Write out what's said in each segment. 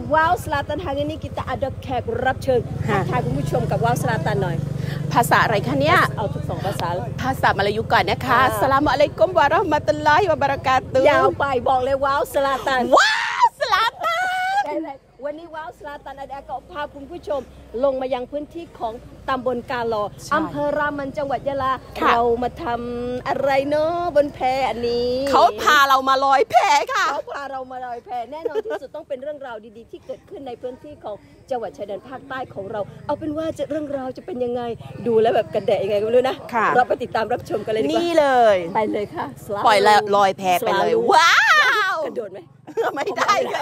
ว้าวสลาตันทางนี้kita adaแขกรับเชิญทักทายคุณผู้ชมกับว้าวสลาตันหน่อยภาษาอะไรคะเนี่ยเอาทุก2ภาษาภาษามลายูก่อนนะคะอัสสลามุอะลัยกุมวะเราะห์มะตุลลอฮิวะบะเราะกาตุฮ์ยาวไปบอกเลยว้าวสลาตันว้าวสลาตันวันนี้ว้าวสลาตันอาก็พาคุณผู้ชมลงมายังพื้นที่ของตำบลกาลออำเภอรามันจังหวัดยะลาเรามาทำอะไรเนาะบนแพอันนี้เขาพาเรามาลอยแพค่ะเขาพาเรามาลอยแพแน่นอนที่สุดต้องเป็นเรื่องราวดีๆที่เกิดขึ้นในพื้นที่ของจังหวัดชายแดนภาคใต้ของเราเอาเป็นว่าเรื่องราวจะเป็นยังไงดูแล้วแบบกระแดะยังไงก็ไม่รู้นะเราไปติดตามรับชมกันเลยดีกว่านี่เลยไปเลยค่ะปล่อยลอยแพไปเลยว้าวกระโดดไหมไม่ได้ค่ะ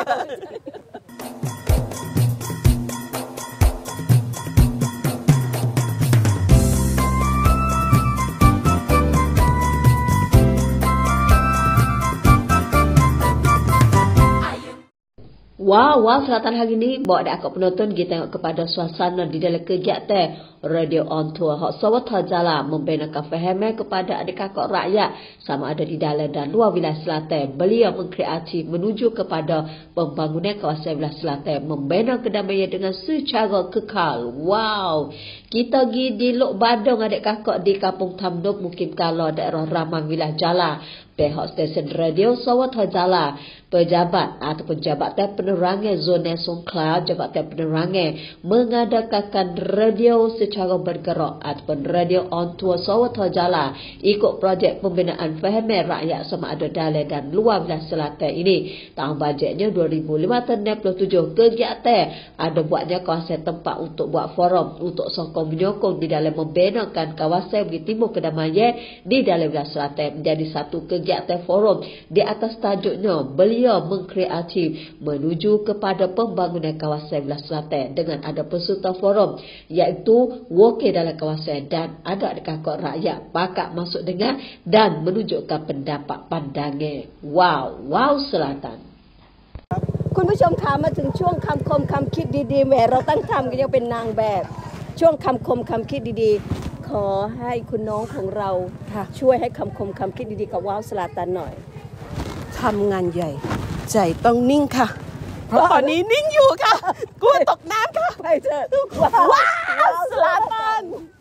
Wow, selatan hari ini bawa dak penonton kita tengok kepada suasana di dalam kegiatan Radio On Tour. Hak sawat Jala memberikan fahaman kepada adik kakak rakyat sama ada di dalam dan luar wilayah selatan. Beliau mengkreatif menuju kepada pembangunan kawasan wilayah selatan, membina kedamaian dengan secara kekal. Wow, kita pergi di Lok Badung adik kakak di Kampung Tamduk mungkin kalau daerah Raman wilayah Jala. Pihak stesen radio Sawat Jala, pejabat ataupun jabatan penerangan zona Songkla, jabatan penerangan mengadakan radio secara bergerak ataupun radio on tour Sawat Jala ikut projek pembinaan fahaman rakyat sama ada dalam dan luar wilayah selatan ini. Tahun bajetnya 2,567 kegiatan ada buatnya kawasan tempat untuk buat forum untuk sokong menyokong di dalam membinakan kawasan bagi timur kedamaian di dalam wilayah selatan menjadi satu kegiatan forum di atas tajuknya beliau mengkreatif menuju kepada pembangunan kawasan wilayah selatan dengan ada peserta forum iaitu wakil dalam kawasan dan ada kakak rakyat pakak masuk dengan dan menunjukkan pendapat pandangan. Wow selatan คุณผู้ชมคะมาถึงช่วงคำคมคำคิดดีๆแหมเราตั้งทำกันยังเป็นนางแบบช่วงคำคมคำคิดดีๆขอให้คุณน้องของเราช่วยให้คำคมคำคิดดีๆกับว้าวสลาตันหน่อยทำงานใหญ่ใจต้องนิ่งค่ะเพราะตอนนี้นิ่งอยู่ค่ะกลัวตกน้ำค่ะไปเถอะว้าวสลาตัน